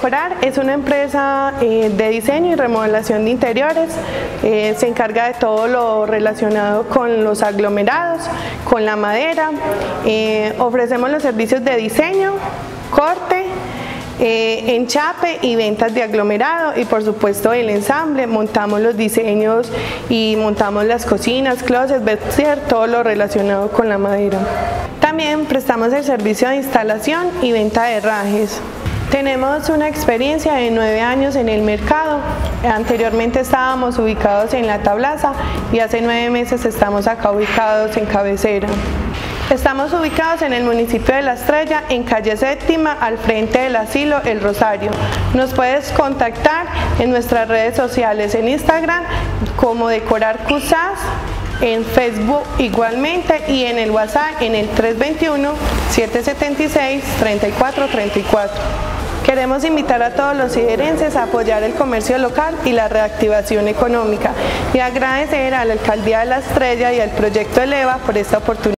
Decorar es una empresa de diseño y remodelación de interiores. Se encarga de todo lo relacionado con los aglomerados, con la madera. Ofrecemos los servicios de diseño, corte, enchape y ventas de aglomerado, y por supuesto el ensamble. Montamos los diseños y montamos las cocinas, closets, vestier, todo lo relacionado con la madera. También prestamos el servicio de instalación y venta de herrajes. Tenemos una experiencia de 9 años en el mercado. Anteriormente estábamos ubicados en La Tablaza y hace 9 meses estamos acá ubicados en Cabecera. Estamos ubicados en el municipio de La Estrella, en calle Séptima, al frente del asilo El Rosario. Nos puedes contactar en nuestras redes sociales, en Instagram como Decorar Cusás, en Facebook igualmente, y en el WhatsApp en el 321-776-3434. Queremos invitar a todos los iberenses a apoyar el comercio local y la reactivación económica, y agradecer a la Alcaldía de La Estrella y al Proyecto Eleva por esta oportunidad.